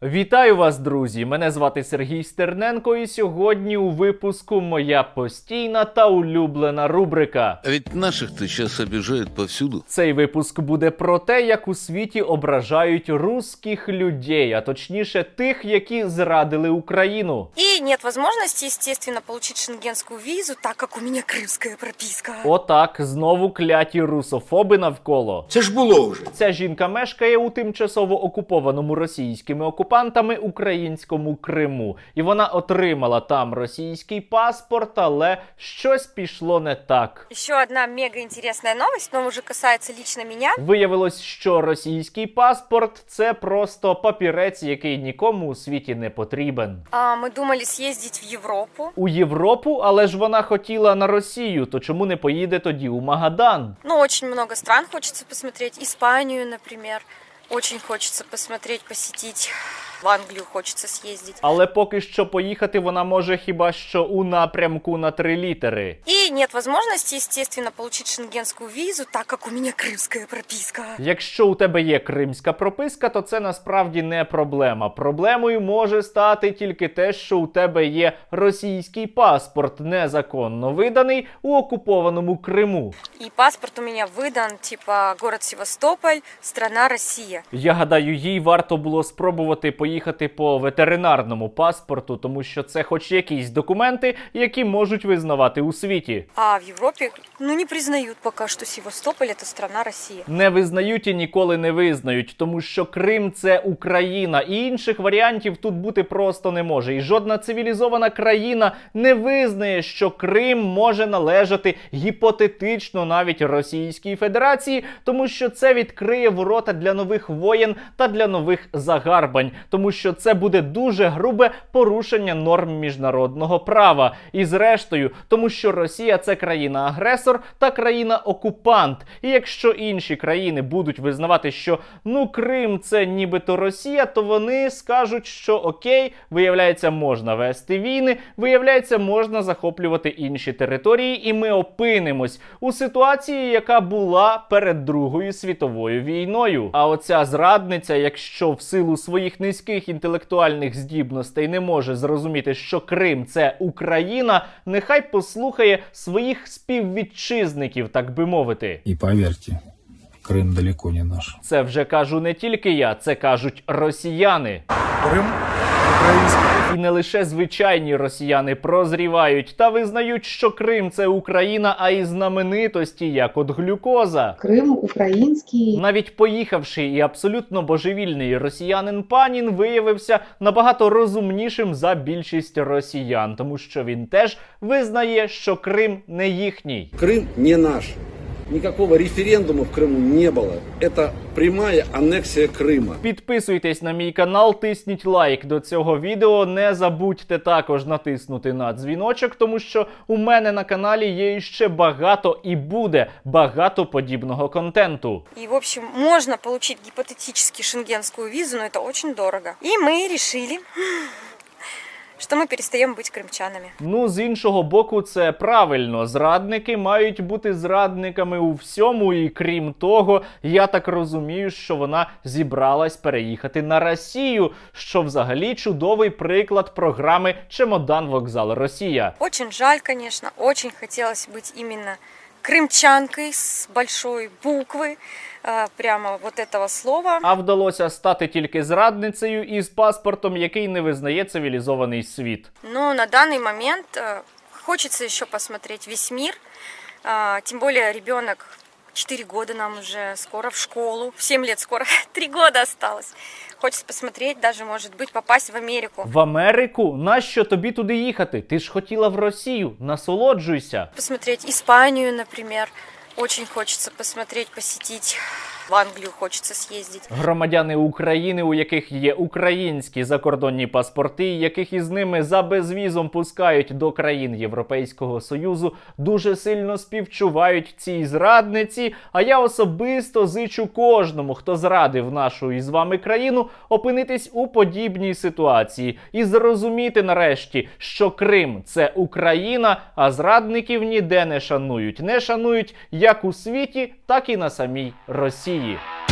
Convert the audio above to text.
Вітаю вас, друзі! Мене звати Сергій Стерненко, і сьогодні у випуску моя постійна та улюблена рубрика. А ведь наших-то сейчас обижают повсюду. Цей випуск буде про те, як у світі ображають русских людей, а точніше тих, які зрадили Україну. И нет возможности, естественно, получить шенгенскую визу, так как у меня крымская прописка. Отак, знову кляті русофоби навколо. Це ж було вже. Ця жінка мешкає у тимчасово окупованому російськими окупантами українському Криму. І вона отримала там російський паспорт, але щось пішло не так. Еще одна мега интересная новость, но уже касается лично меня. Виявилось, що російський паспорт – це просто папірець, який нікому у світі не потрібен. Мы думали съездить в Европу. У Європу? Але ж вона хотіла на Росію, то чому не поїде тоді у Магадан? Ну, очень много стран хочется посмотреть. Испанию, например. Очень хочется посмотреть, посетить. В Англию хочется съездить. Але поки що поїхати вона може хіба що у напрямку на 3 літери. И нет возможности, естественно, получить шенгенскую визу, так как у меня крымская прописка. Якщо у тебе є кримська прописка, то це насправді не проблема. Проблемою може стати тільки те, що у тебе є російський паспорт, незаконно виданий у окупованому Криму. И паспорт у меня выдан, типа, город Севастополь, страна Россия. Я гадаю, їй варто було спробувати поїхати по ветеринарному паспорту, тому що це хоч якісь документи, які можуть визнавати у світі. А в Европе, не признают пока, что Севастополь – это страна Россия. Не визнають і ніколи не визнають, тому що Крим – це Україна, і інших варіантів тут бути просто не може. І жодна цивілізована країна не визнає, що Крим може належати гіпотетично навіть Російській Федерації, тому що це відкриє ворота для нових воєн та для нових загарбань, тому що це буде дуже грубе порушення норм міжнародного права. І зрештою, тому що Росія – це країна-агресор та країна-окупант. І якщо інші країни будуть визнавати, що Крим – це нібито Росія, то вони скажуть, що окей, виявляється, можна вести війни, виявляється, можна захоплювати інші території, і ми опинимось у ситуації, яка була перед Другою світовою війною. А оця зрадниця, якщо в силу своїх низьких інтелектуальних здібностей не може зрозуміти, що Крим – це Україна, нехай послухає своїх співвітчизників, так би мовити. І повірте, Крим далеко не наш. Це вже кажу не тільки я, це кажуть росіяни. Крим український. І не лише звичайні росіяни прозрівають та визнають, що Крим – це Україна, а й знаменитості, як от глюкоза. Крим український. Навіть поїхавши і абсолютно божевільний росіянин Панін виявився набагато розумнішим за більшість росіян, тому що він теж визнає, що Крим не їхній. Крым не наш. Никакого референдума в Крыму не было. Это прямая аннексия Крыма. Підписуйтесь на мій канал, тисніть лайк до цього відео, не забудьте також натиснути на дзвіночок, тому що у мене на каналі є ще багато і буде багато подібного контенту. И, в общем, можно получить гипотетически шенгенскую визу, но это очень дорого. И мы решили, що ми перестаємо бути кримчанами. З іншого боку, це правильно. Зрадники мають бути зрадниками у всьому, і крім того, я так розумію, що вона зібралась переїхати на Росію, що взагалі чудовий приклад програми «Чемодан, вокзал, Росія». Очень жаль, конечно, очень хотелось быть именно крымчанкой с большой буквы, прямо вот этого слова. А вдалося стати тільки зрадницею із паспортом, який не визнає цивілізований світ. Но на данный момент хочется еще посмотреть весь мир, тем более ребенок 4 года нам уже скоро в школу, в 7 лет скоро, 3 года осталось. Хочется посмотреть, даже, может быть, попасть в Америку. В Америку? Нащо тобі туди їхати? Ти ж хотіла в Росію. Насолоджуйся. Посмотреть Испанию, например. Очень хочется посмотреть, посетить. В Англію хочеться з'їздити. Громадяни України, у яких є українські закордонні паспорти, яких із ними за безвізом пускають до країн Європейського Союзу, дуже сильно співчувають цій зрадниці, а я особисто зичу кожному, хто зрадив нашу із вами країну, опинитись у подібній ситуації і зрозуміти нарешті, що Крим – це Україна, а зрадників ніде не шанують. Не шанують як у світі, так і на самій Росії.